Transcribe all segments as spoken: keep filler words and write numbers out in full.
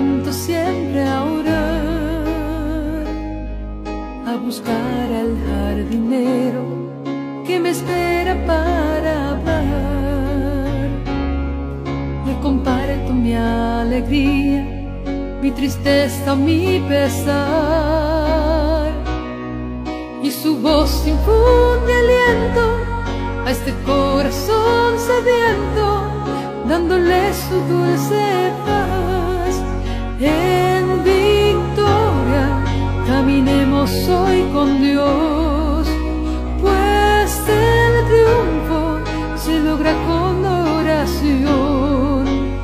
levanto siempre a orar, a buscar al jardinero que me espera para hablar. Le comparto mi alegría, mi tristeza, mi pesar, y su voz infunde aliento a este corazón sediento, dándole su dulce paz. En victoria caminemos hoy con Dios, pues el triunfo se logra con oración.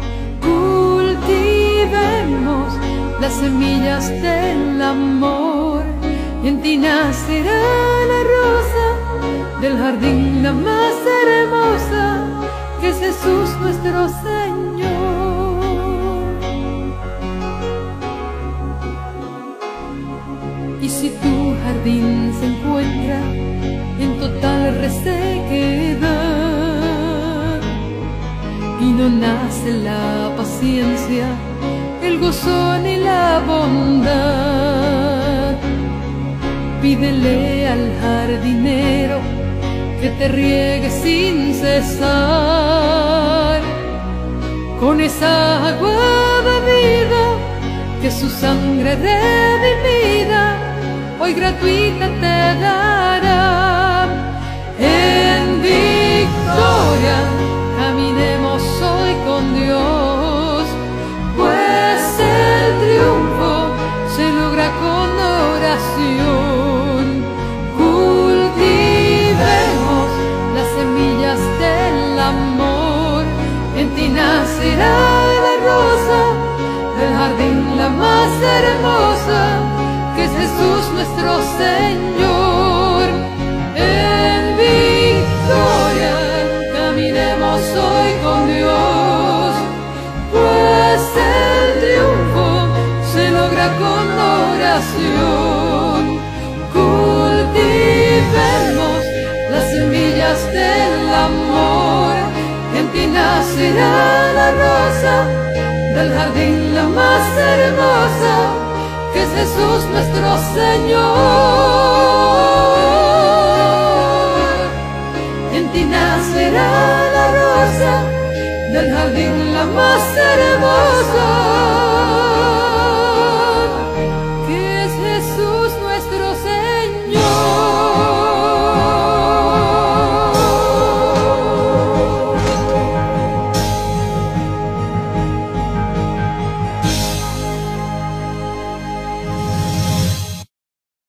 Cultivemos las semillas del amor, y en ti nacerá la rosa del jardín, la más hermosa, que es Jesús nuestro Señor. Y si tu jardín se encuentra en total resequedad y no nace la paciencia, el gozo ni la bondad, pídele al jardinero que te riegue sin cesar con esa agua de vida que su sangre redimida hoy gratuita te dará. En victoria caminemos hoy con Dios, pues el triunfo se logra con oración. Cultivemos las semillas del amor, en ti nacerá la rosa del jardín, la más hermosa, que es Jesús nuestro Señor. En victoria caminemos hoy con Dios, pues el triunfo se logra con oración. Cultivemos las semillas del amor, en ti nacerá la rosa del jardín, la más hermosa, que es Jesús nuestro Señor. En ti nacerá la rosa del jardín, la más hermosa,